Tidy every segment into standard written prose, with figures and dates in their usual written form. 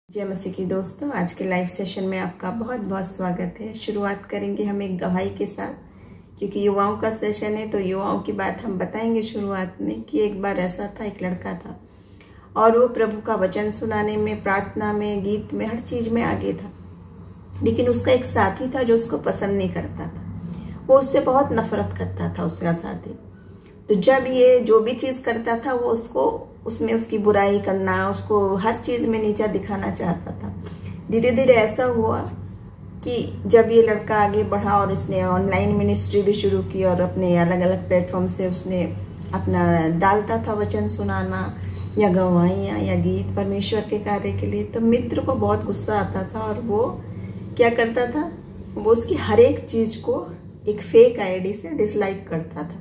जय मसीह की दोस्तों, आज के लाइव सेशन में आपका बहुत बहुत स्वागत है। शुरुआत करेंगे हम एक गवाही के साथ, क्योंकि युवाओं का सेशन है तो युवाओं की बात हम बताएंगे शुरुआत में कि एक बार ऐसा था, एक लड़का था और वो प्रभु का वचन सुनाने में, प्रार्थना में, गीत में, हर चीज में आगे था। लेकिन उसका एक साथी था जो उसको पसंद नहीं करता था, वो उससे बहुत नफरत करता था उसका साथी। तो जब ये जो भी चीज करता था वो उसमें उसकी बुराई करना, उसको हर चीज में नीचा दिखाना चाहता था। धीरे धीरे ऐसा हुआ कि जब ये लड़का आगे बढ़ा और उसने ऑनलाइन मिनिस्ट्री भी शुरू की और अपने अलग अलग प्लेटफॉर्म से उसने अपना डालता था वचन सुनाना या गवाहियाँ या गीत परमेश्वर के कार्य के लिए, तो मित्र को बहुत गुस्सा आता था और वो क्या करता था, वो उसकी हर एक चीज को एक फेक आईडी से डिसलाइक करता था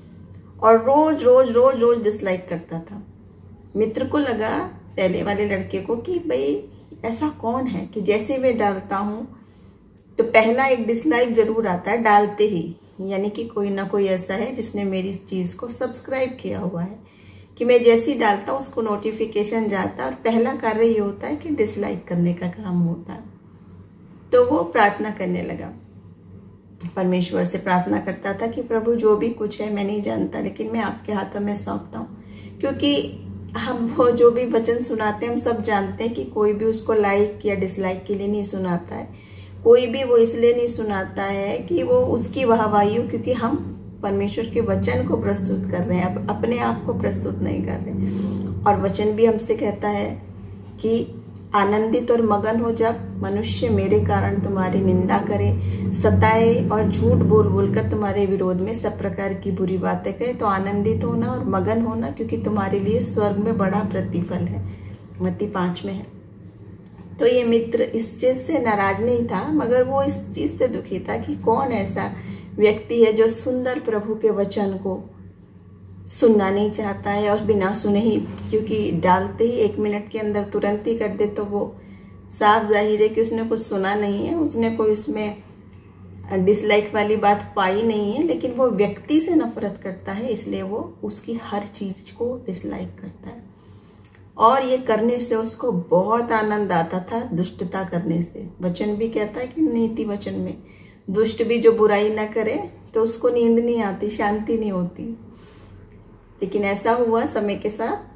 और रोज रोज रोज रोज डिसलाइक करता था। मित्र को लगा, पहले वाले लड़के को, कि भाई ऐसा कौन है कि जैसे मैं डालता हूँ तो पहला एक डिसलाइक जरूर आता है डालते ही, यानी कि कोई ना कोई ऐसा है जिसने मेरी इस चीज को सब्सक्राइब किया हुआ है कि मैं जैसे ही डालता हूँ उसको नोटिफिकेशन जाता है और पहला कार्य ये होता है कि डिसलाइक करने का काम होता है। तो वो प्रार्थना करने लगा, परमेश्वर से प्रार्थना करता था कि प्रभु जो भी कुछ है मैं नहीं जानता, लेकिन मैं आपके हाथों में सौंपता हूँ। क्योंकि हम वो जो भी वचन सुनाते हैं हम सब जानते हैं कि कोई भी उसको लाइक या डिसलाइक के लिए नहीं सुनाता है, कोई भी वो इसलिए नहीं सुनाता है कि वो उसकी वाहवाही हो, क्योंकि हम परमेश्वर के वचन को प्रस्तुत कर रहे हैं, अपने आप को प्रस्तुत नहीं कर रहे। और वचन भी हमसे कहता है कि आनंदित और मगन हो जब मनुष्य मेरे कारण तुम्हारी निंदा करे, सताए और झूठ बोल बोलकर तुम्हारे विरोध में सब प्रकार की बुरी बातें कहे, तो आनंदित होना और मगन होना, क्योंकि तुम्हारे लिए स्वर्ग में बड़ा प्रतिफल है। मत्ती 5 में है। तो ये मित्र इस चीज से नाराज नहीं था, मगर वो इस चीज से दुखी था कि कौन ऐसा व्यक्ति है जो सुंदर प्रभु के वचन को सुनना नहीं चाहता है और बिना सुने ही, क्योंकि डालते ही 1 मिनट के अंदर तुरंत ही कर दे, तो वो साफ जाहिर है कि उसने कुछ सुना नहीं है, उसने कोई उसमें डिसलाइक वाली बात पाई नहीं है, लेकिन वो व्यक्ति से नफरत करता है, इसलिए वो उसकी हर चीज को डिसलाइक करता है। और ये करने से उसको बहुत आनंद आता था, दुष्टता करने से। वचन भी कहता है कि नीति वचन में दुष्ट भी जो बुराई ना करे तो उसको नींद नहीं आती, शांति नहीं होती। लेकिन ऐसा हुआ समय के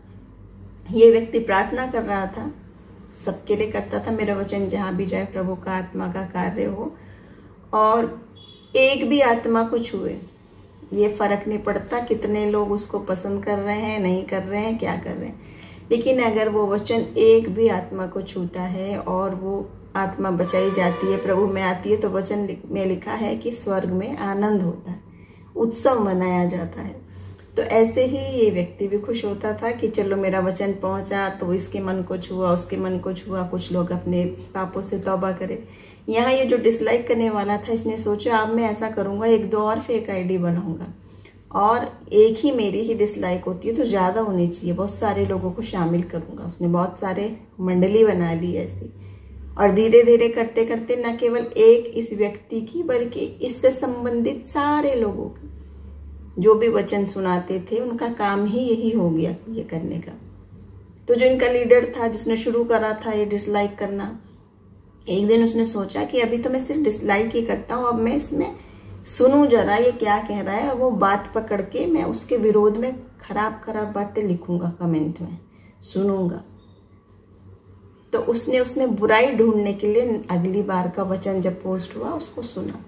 साथ, ये व्यक्ति प्रार्थना कर रहा था, सबके लिए करता था, मेरा वचन जहां भी जाए प्रभु का आत्मा का कार्य हो, और एक भी आत्मा को छुए, ये फर्क नहीं पड़ता कितने लोग उसको पसंद कर रहे हैं, नहीं कर रहे हैं, क्या कर रहे हैं, लेकिन अगर वो वचन एक भी आत्मा को छूता है और वो आत्मा बचाई जाती है, प्रभु में आती है, तो वचन में लिखा है कि स्वर्ग में आनंद होता है, उत्सव मनाया जाता है। तो ऐसे ही ये व्यक्ति भी खुश होता था कि चलो मेरा वचन पहुंचा तो इसके मन को छुआ, उसके मन को छुआ, कुछ लोग अपने पापों से तौबा करे। यहाँ ये जो डिसलाइक करने वाला था, इसने सोचा अब मैं ऐसा करूंगा, 1-2 और फेक आईडी बनाऊंगा और एक ही मेरी ही डिसलाइक होती है तो ज्यादा होनी चाहिए, बहुत सारे लोगों को शामिल करूंगा। उसने बहुत सारे मंडली बना ली ऐसी, और धीरे धीरे करते करते न केवल एक इस व्यक्ति की बल्कि इससे संबंधित सारे लोगों की, जो भी वचन सुनाते थे, उनका काम ही यही हो गया ये करने का। तो जो इनका लीडर था, जिसने शुरू करा था ये डिसलाइक करना, एक दिन उसने सोचा कि अभी तो मैं सिर्फ डिसलाइक ही करता हूँ, अब मैं इसमें सुनूं जरा ये क्या कह रहा है, और वो बात पकड़ के मैं उसके विरोध में खराब खराब बातें लिखूंगा, कमेंट में सुनूंगा। तो उसने बुराई ढूंढने के लिए अगली बार का वचन जब पोस्ट हुआ उसको सुना।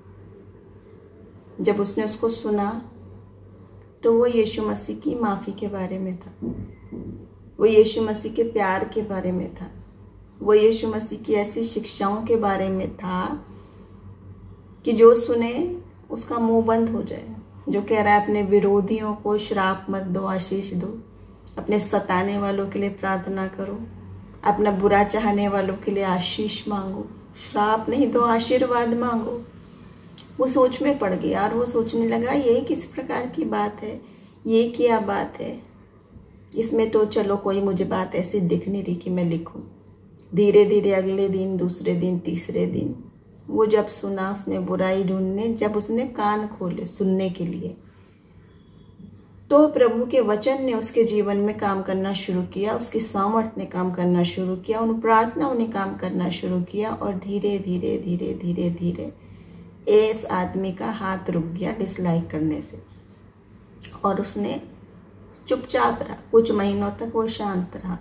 जब उसने उसको सुना तो वो यीशु मसीह की माफी के बारे में था, वो यीशु मसीह के प्यार के बारे में था, वो यीशु मसीह की ऐसी शिक्षाओं के बारे में था कि जो सुने उसका मुंह बंद हो जाए। जो कह रहा है अपने विरोधियों को श्राप मत दो, आशीष दो, अपने सताने वालों के लिए प्रार्थना करो, अपना बुरा चाहने वालों के लिए आशीष मांगो, श्राप नहीं दो, आशीर्वाद मांगो। वो सोच में पड़ गया और वो सोचने लगा ये किस प्रकार की बात है, ये क्या बात है, इसमें तो चलो कोई मुझे बात ऐसी दिख नहीं रही कि मैं लिखूं। धीरे धीरे अगले दिन, दूसरे दिन, तीसरे दिन वो जब सुना, उसने बुराई ढूंढने, जब उसने कान खोले सुनने के लिए, तो प्रभु के वचन ने उसके जीवन में काम करना शुरू किया, उसकी सामर्थ्य ने काम करना शुरू किया, उन प्रार्थनाओं ने काम करना शुरू किया और धीरे धीरे धीरे धीरे धीरे इस आदमी का हाथ रुक गया डिसलाइक करने से और उसने चुपचाप रहा। कुछ महीनों तक वो शांत रहा,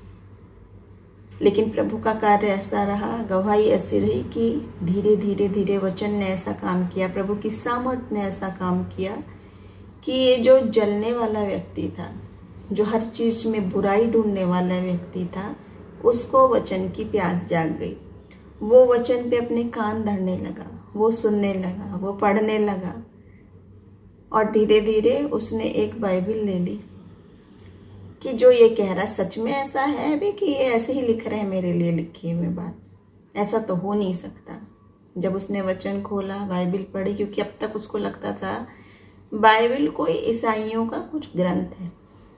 लेकिन प्रभु का कार्य ऐसा रहा, गवाही ऐसी रही कि धीरे धीरे धीरे वचन ने ऐसा काम किया, प्रभु की सामर्थ्य ने ऐसा काम किया कि ये जो जलने वाला व्यक्ति था, जो हर चीज में बुराई ढूंढने वाला व्यक्ति था, उसको वचन की प्यास जाग गई। वो वचन पे अपने कान धरने लगा, वो सुनने लगा, वो पढ़ने लगा और धीरे धीरे उसने एक बाइबल ले ली कि जो ये कह रहा सच में ऐसा है भी कि ये ऐसे ही लिख रहे हैं मेरे लिए लिखी हुई बात, ऐसा तो हो नहीं सकता। जब उसने वचन खोला, बाइबल पढ़ी, क्योंकि अब तक उसको लगता था बाइबल कोई ईसाइयों का कुछ ग्रंथ है,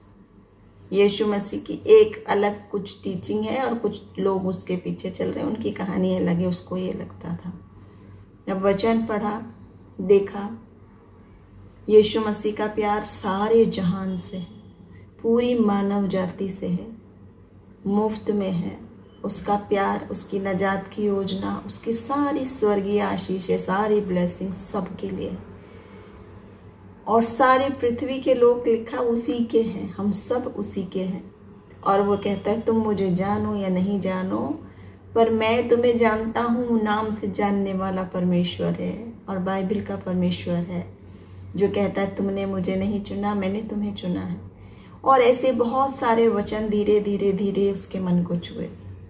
यीशु मसीह की एक अलग कुछ टीचिंग है और कुछ लोग उसके पीछे चल रहे हैं, उनकी कहानी अलग है, उसको ये लगता था। जब वचन पढ़ा, देखा यीशु मसीह का प्यार सारे जहान से है, पूरी मानव जाति से है, मुफ्त में है। उसका प्यार, उसकी नजात की योजना, उसकी सारी स्वर्गीय आशीषें, सारी ब्लेसिंग सबके लिए है और सारी पृथ्वी के लोग लिखा उसी के हैं, हम सब उसी के हैं। और वो कहता है तुम मुझे जानो या नहीं जानो, पर मैं तुम्हें जानता हूँ, नाम से जानने वाला परमेश्वर है और बाइबल का परमेश्वर है जो कहता है तुमने मुझे नहीं चुना, मैंने तुम्हें चुना है। और ऐसे बहुत सारे वचन धीरे धीरे धीरे उसके मन को छुए।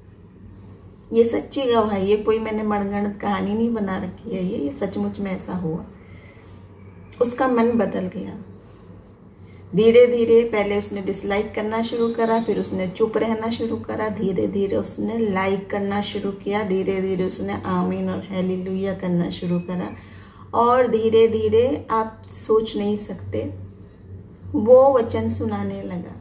ये सच्ची गवाही, ये कोई मैंने मनगढ़ंत कहानी नहीं बना रखी है, ये सचमुच में ऐसा हुआ। उसका मन बदल गया। धीरे धीरे पहले उसने डिसलाइक करना शुरू करा, फिर उसने चुप रहना शुरू करा, धीरे धीरे उसने लाइक करना शुरू किया, धीरे धीरे उसने आमीन और हालेलुया करना शुरू करा और धीरे धीरे आप सोच नहीं सकते वो वचन सुनाने लगा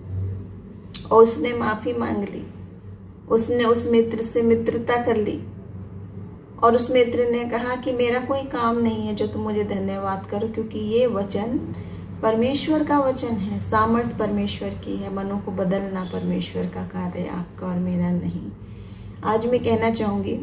और उसने माफी मांग ली। उसने उस मित्र से मित्रता कर ली और उस मित्र ने कहा कि मेरा कोई काम नहीं है जो तुम मुझे धन्यवाद करो, क्योंकि ये वचन परमेश्वर का वचन है, सामर्थ परमेश्वर की है, मनों को बदलना परमेश्वर का कार्य है, आपका और मेरा नहीं। आज मैं कहना चाहूंगी,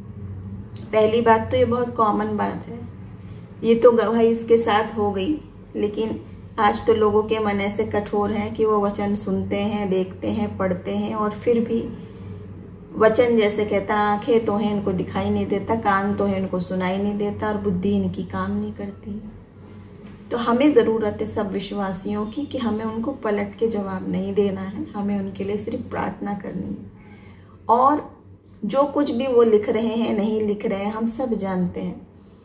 पहली बात तो ये बहुत कॉमन बात है, ये तो गवाही इसके साथ हो गई, लेकिन आज तो लोगों के मन ऐसे कठोर हैं कि वो वचन सुनते हैं, देखते हैं, पढ़ते हैं और फिर भी वचन जैसे कहता आंखें तो हैं इनको दिखाई नहीं देता, कान तो हैं इनको सुनाई नहीं देता और बुद्धि इनकी काम नहीं करती। तो हमें ज़रूरत है सब विश्वासियों की कि हमें उनको पलट के जवाब नहीं देना है, हमें उनके लिए सिर्फ प्रार्थना करनी है। और जो कुछ भी वो लिख रहे हैं, नहीं लिख रहे हैं, हम सब जानते हैं।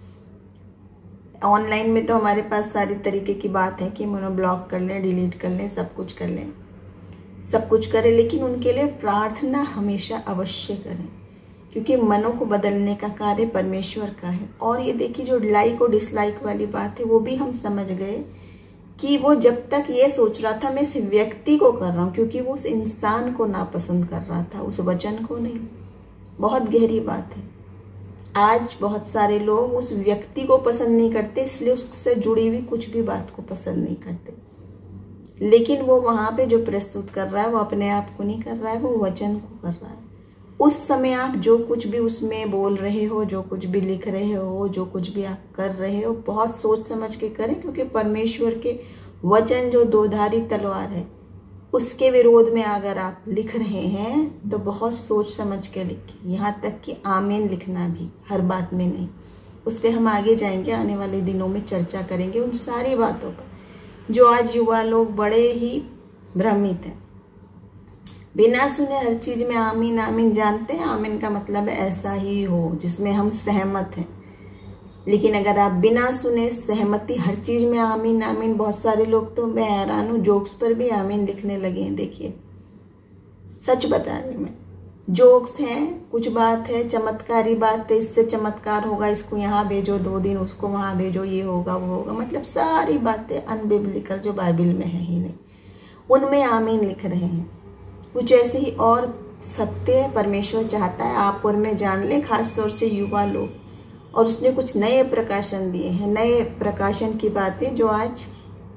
ऑनलाइन में तो हमारे पास सारी तरीके की बात है कि हम उन्हें ब्लॉक कर लें, डिलीट कर लें, सब कुछ कर लें, सब कुछ करें, लेकिन उनके लिए प्रार्थना हमेशा अवश्य करें, क्योंकि मनों को बदलने का कार्य परमेश्वर का है। और ये देखिए जो लाइक और डिसलाइक वाली बात है, वो भी हम समझ गए कि वो जब तक ये सोच रहा था मैं इस व्यक्ति को कर रहा हूँ, क्योंकि वो उस इंसान को नापसंद कर रहा था, उस वचन को नहीं। बहुत गहरी बात है। आज बहुत सारे लोग उस व्यक्ति को पसंद नहीं करते, इसलिए उससे जुड़ी हुई कुछ भी बात को पसंद नहीं करते, लेकिन वो वहां पे जो प्रस्तुत कर रहा है वो अपने आप को नहीं कर रहा है, वो वचन को कर रहा है। उस समय आप जो कुछ भी उसमें बोल रहे हो, जो कुछ भी लिख रहे हो, जो कुछ भी आप कर रहे हो, बहुत सोच समझ के करें, क्योंकि परमेश्वर के वचन जो दोधारी तलवार है, उसके विरोध में अगर आप लिख रहे हैं तो बहुत सोच समझ के लिखें। यहाँ तक कि आमीन लिखना भी, हर बात में नहीं। उस पर हम आगे जाएंगे, आने वाले दिनों में चर्चा करेंगे उन सारी बातों पर जो आज युवा लोग बड़े ही भ्रमित हैं। बिना सुने हर चीज में आमीन आमीन जानते हैं, आमीन का मतलब ऐसा ही हो जिसमें हम सहमत हैं। लेकिन अगर आप बिना सुने सहमति हर चीज में आमीन आमीन, बहुत सारे लोग तो मैं हैरान हूँ, जोक्स पर भी आमीन लिखने लगे हैं। देखिए सच बता रही मैं, जोक्स हैं, कुछ बात है, चमत्कारी बात है, इससे चमत्कार होगा, इसको यहाँ भेजो 2 दिन, उसको वहां भेजो, ये होगा वो होगा, मतलब सारी बातें अनबिब्लिकल जो बाइबल में है ही नहीं, उनमें आमीन लिख रहे हैं। कुछ ऐसे ही और सत्य परमेश्वर चाहता है आप और मैं जान ले, खासतौर से युवा लोग, और उसने कुछ नए प्रकाशन दिए हैं, नए प्रकाशन की बातें जो आज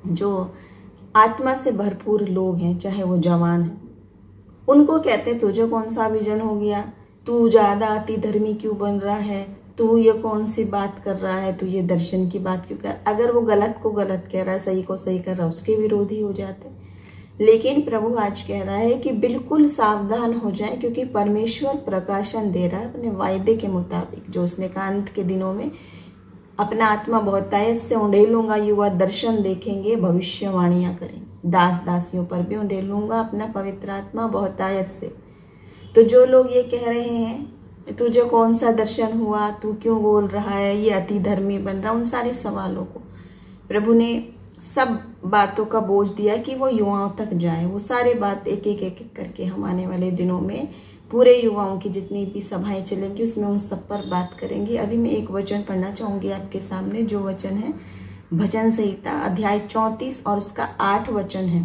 जो आत्मा से भरपूर लोग हैं, चाहे वो जवान हैं, उनको कहते हैं तुझे कौन सा विजन हो गया, तू ज्यादा अति धर्मी क्यों बन रहा है, तू ये कौन सी बात कर रहा है, तू ये दर्शन की बात क्यों कर। अगर वो गलत को गलत कह रहा है, सही को सही कर रहा है, उसके विरोधी हो जाते हैं। लेकिन प्रभु आज कह रहा है कि बिल्कुल सावधान हो जाए, क्योंकि परमेश्वर प्रकाशन दे रहा है अपने वायदे के मुताबिक, जो उसने कहा अंत के दिनों में अपना आत्मा बहुतायत से उंडेलूंगा, युवा दर्शन देखेंगे, भविष्यवाणियां करेंगे, दास दासियों पर भी उंडेलूंगा अपना पवित्र आत्मा बहुतायत से। तो जो लोग ये कह रहे हैं तुझे कौन सा दर्शन हुआ, तू क्यों बोल रहा है, ये अति धर्मी बन रहा, उन सारे सवालों को प्रभु ने सब बातों का बोझ दिया कि वो युवाओं तक जाए। वो सारे बात एक एक करके हम आने वाले दिनों में पूरे युवाओं की जितनी भी सभाएं चलेंगी उसमें उन सब पर बात करेंगे। अभी मैं एक वचन पढ़ना चाहूंगी आपके सामने, जो वचन है भजन संहिता अध्याय 34 और उसका 8 वचन है।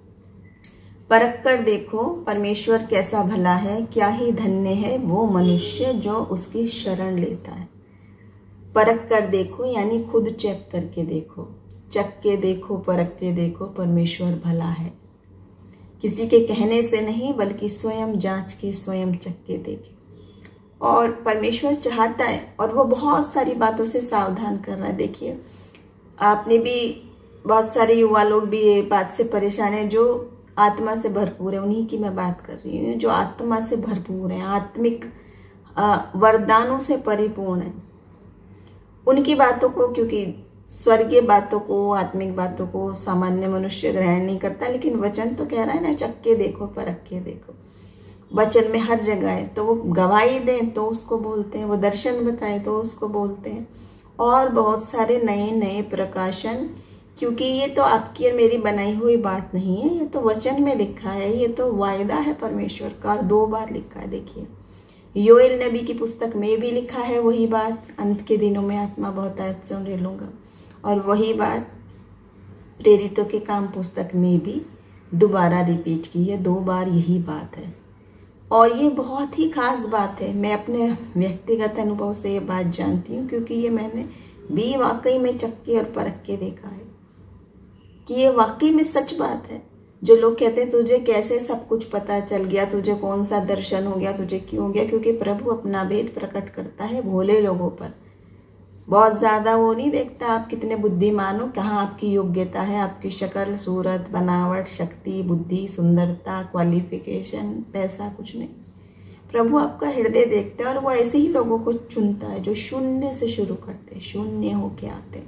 परख कर देखो परमेश्वर कैसा भला है, क्या ही धन्य है वो मनुष्य जो उसकी शरण लेता है। परख कर देखो यानी खुद चेक करके देखो, चख के देखो, परख के देखो, परमेश्वर भला है। किसी के कहने से नहीं बल्कि स्वयं जांच के, स्वयं चख के देखे। और परमेश्वर चाहता है और वो बहुत सारी बातों से सावधान कर रहा है। देखिए आपने भी, बहुत सारे युवा लोग भी ये बात से परेशान है जो आत्मा से भरपूर है, उन्हीं की मैं बात कर रही हूँ, जो आत्मा से भरपूर है, आत्मिक वरदानों से परिपूर्ण है। उनकी बातों को, क्योंकि स्वर्गीय बातों को, आत्मिक बातों को सामान्य मनुष्य ग्रहण नहीं करता, लेकिन वचन तो कह रहा है ना, चख के देखो, परख के देखो। वचन में हर जगह है। तो वो गवाही दें तो उसको बोलते हैं, वो दर्शन बताए तो उसको बोलते हैं, और बहुत सारे नए नए प्रकाशन। क्योंकि ये तो आपकी और मेरी बनाई हुई बात नहीं है, ये तो वचन में लिखा है, ये तो वायदा है परमेश्वर का, और 2 बार लिखा है। देखिए योएल नबी की पुस्तक में भी लिखा है वही बात, अंत के दिनों में आत्मा बहुतायत से उंडेलूंगा, और वही बात प्रेरितों के काम पुस्तक में भी दोबारा रिपीट की है, 2 बार यही बात है। और ये बहुत ही खास बात है। मैं अपने व्यक्तिगत अनुभव से ये बात जानती हूँ, क्योंकि ये मैंने भी वाकई में चख के और परख के देखा है कि ये वाकई में सच बात है। जो लोग कहते हैं तुझे कैसे सब कुछ पता चल गया, तुझे कौन सा दर्शन हो गया, तुझे क्यों हो गया, क्योंकि प्रभु अपना भेद प्रकट करता है भोले लोगों पर। बहुत ज्यादा वो नहीं देखता आप कितने बुद्धिमान हो, कहाँ आपकी योग्यता है, आपकी शक्ल, सूरत, बनावट, शक्ति, बुद्धि, सुंदरता, क्वालिफिकेशन, पैसा, कुछ नहीं। प्रभु आपका हृदय देखता है, और वो ऐसे ही लोगों को चुनता है जो शून्य से शुरू करते, शून्य होके आते।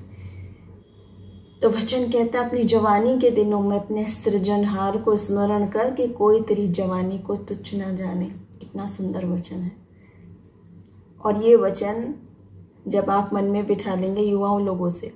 तो वचन कहता है अपनी जवानी के दिनों में अपने सृजनहार को स्मरण कर कि कोई तेरी जवानी को तुच्छ ना जाने। कितना सुंदर वचन है। और ये वचन जब आप मन में बिठा लेंगे युवाओं लोगों से,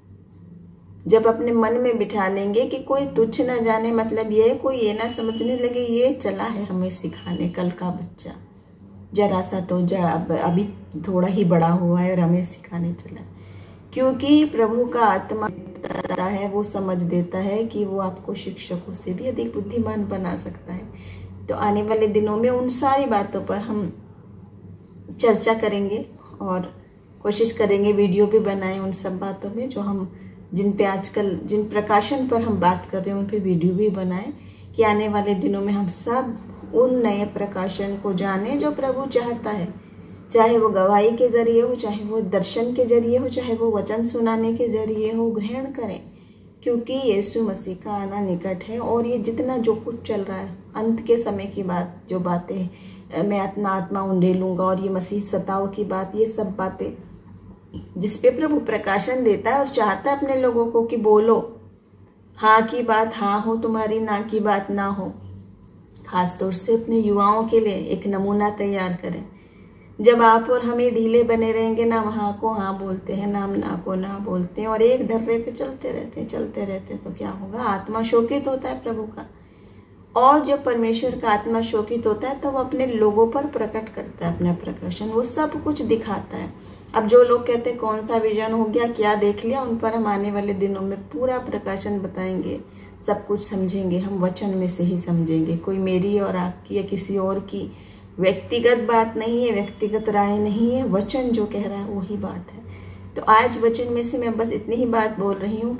जब अपने मन में बिठा लेंगे कि कोई तुच्छ ना जाने, मतलब ये कोई ये ना समझने लगे ये चला है हमें सिखाने, कल का बच्चा जरा सा तो अभी थोड़ा ही बड़ा हुआ है और हमें सिखाने चला। क्योंकि प्रभु का आत्मा है, वो समझ देता है कि वो आपको शिक्षकों से भी अधिक बुद्धिमान बना सकता है। तो आने वाले दिनों में उन सारी बातों पर हम चर्चा करेंगे और कोशिश करेंगे वीडियो भी बनाएं उन सब बातों में, जो हम जिन पे आजकल जिन प्रकाशन पर हम बात कर रहे हैं उन पे वीडियो भी बनाएं, कि आने वाले दिनों में हम सब उन नए प्रकाशन को जाने जो प्रभु चाहता है। चाहे वो गवाही के जरिए हो, चाहे वो दर्शन के जरिए हो, चाहे वो वचन सुनाने के जरिए हो, ग्रहण करें। क्योंकि यीशु मसीह का आना निकट है। और ये जितना जो कुछ चल रहा है अंत के समय की बात, जो बातें मैं अपना आत्मा उंडेलूंगा और ये मसीह सताओ की बात, ये सब बातें जिसपे प्रभु प्रकाशन देता है और चाहता है अपने लोगों को कि बोलो, हाँ की बात हाँ हो तुम्हारी, ना की बात ना हो। खासतौर से अपने युवाओं के लिए एक नमूना तैयार करें। जब आप और हमें ढीले बने रहेंगे, ना हाँ को हाँ बोलते हैं, ना ना को ना बोलते हैं, और एक धर्रे पे चलते रहते तो क्या होगा? आत्मा शोकित होता है प्रभु का। और जब परमेश्वर का आत्मा शोकित होता है तो वो अपने लोगों पर प्रकट करता है अपना प्रकाशन, वो सब कुछ दिखाता है। अब जो लोग कहते हैं कौन सा विजन हो गया, क्या देख लिया, उन पर हम आने वाले दिनों में पूरा प्रकाशन बताएंगे, सब कुछ समझेंगे। हम वचन में से ही समझेंगे। कोई मेरी और आपकी या किसी और की व्यक्तिगत बात नहीं है, व्यक्तिगत राय नहीं है, वचन जो कह रहा है वही बात है। तो आज वचन में से मैं बस इतनी ही बात बोल रही हूँ कि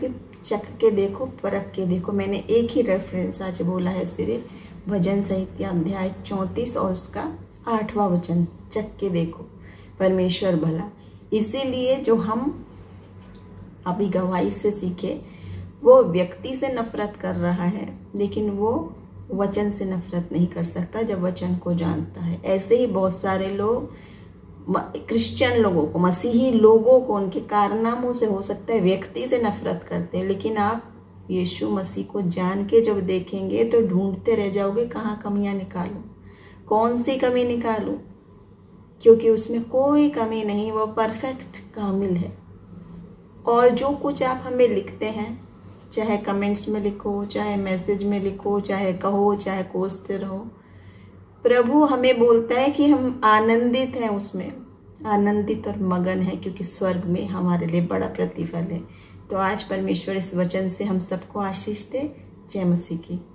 चख के देखो, परख के देखो। मैंने एक ही रेफरेंस आज बोला है सिर्फ, भजन संहिता अध्याय 34 और उसका 8वां वचन, चख के देखो परमेश्वर भला। इसीलिए जो हम अभी गवाही से सीखे, वो व्यक्ति से नफरत कर रहा है, लेकिन वो वचन से नफरत नहीं कर सकता जब वचन को जानता है। ऐसे ही बहुत सारे लोग क्रिश्चियन लोगों को, मसीही लोगों को उनके कारनामों से हो सकता है व्यक्ति से नफरत करते हैं, लेकिन आप यीशु मसीह को जान के जब देखेंगे तो ढूंढते रह जाओगे कहाँ कमियां निकालूं, कौन सी कमी निकालूं, क्योंकि उसमें कोई कमी नहीं, वो परफेक्ट कामिल है। और जो कुछ आप हमें लिखते हैं, चाहे कमेंट्स में लिखो, चाहे मैसेज में लिखो, चाहे कहो, चाहे कोसते रहो, प्रभु हमें बोलता है कि हम आनंदित हैं, उसमें आनंदित और मगन है, क्योंकि स्वर्ग में हमारे लिए बड़ा प्रतिफल है। तो आज परमेश्वर इस वचन से हम सबको आशीष दे। जय मसीह की।